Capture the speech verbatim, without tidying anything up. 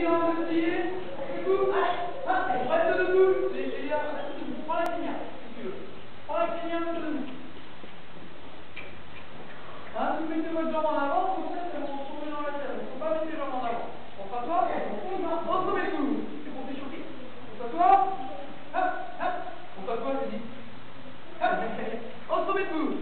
jambes pliées. Debout. Reste debout. Les Célia, reste debout. Prends la crinière, si tu veux. Prends la crinière de debout. Hein, vous mettez votre jambe en avant, comme ça, c'est bon, tomber dans la selle. Il ne faut pas mettre les jambes en avant. On s'assoit. Retrouvez-vous. C'est pour t'échauffer. On s'assoit. Hop, hop. On s'assoit, j'ai dit. Hop. Retrouvez-vous.